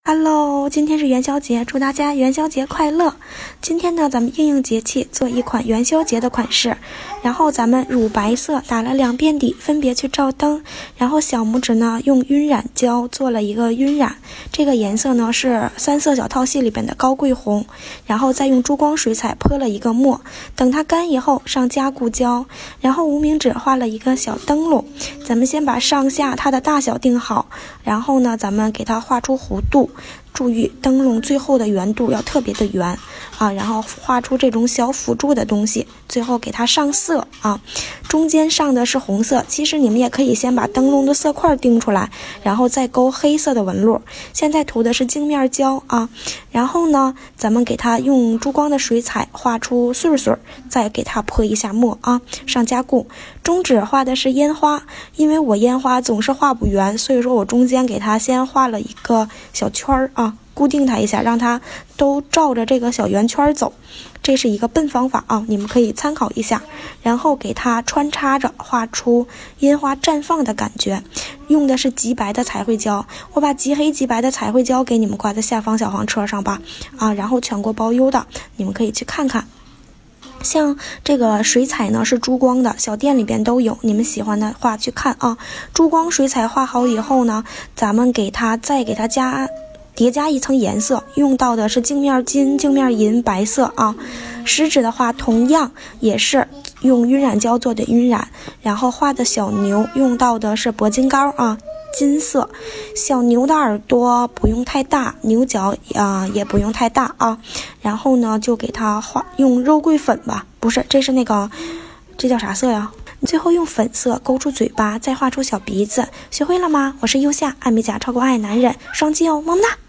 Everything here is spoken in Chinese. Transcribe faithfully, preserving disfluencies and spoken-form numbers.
Hello， 今天是元宵节，祝大家元宵节快乐。今天呢，咱们应应节气做一款元宵节的款式。然后咱们乳白色打了两遍底，分别去照灯。然后小拇指呢，用晕染胶做了一个晕染，这个颜色呢是三色小套系里边的高贵红。然后再用珠光水彩泼了一个墨，等它干以后上加固胶。然后无名指画了一个小灯笼，咱们先把上下它的大小定好，然后呢，咱们给它画出弧度。注意灯笼最后的圆度要特别的圆啊，然后画出这种小辅助的东西，最后给它上色啊。中间上的是红色，其实你们也可以先把灯笼的色块定出来，然后再勾黑色的纹路。现在涂的是镜面胶啊，然后呢，咱们给它用珠光的水彩画出穗穗，再给它泼一下墨啊，上加固。中指画的是烟花，因为我烟花总是画不圆，所以说我中间给它先画了一个小圈儿啊。固定它一下，让它都照着这个小圆圈走，这是一个笨方法啊，你们可以参考一下。然后给它穿插着画出烟花绽放的感觉，用的是极白的彩绘胶，我把极黑极白的彩绘胶给你们挂在下方小黄车上吧啊，然后全国包邮的，你们可以去看看。像这个水彩呢是珠光的，小店里边都有，你们喜欢的话去看啊。珠光水彩画好以后呢，咱们给它再给它加叠加一层颜色，用到的是镜面金、镜面银、白色啊。食指的话，同样也是用晕染胶做的晕染，然后画的小牛用到的是铂金膏啊，金色。小牛的耳朵不用太大，牛角啊、呃、也不用太大啊。然后呢，就给它画用肉桂粉吧，不是，这是那个，这叫啥色呀？最后用粉色勾出嘴巴，再画出小鼻子。学会了吗？我是优夏，爱美甲超过爱男人，双击哦，么么哒。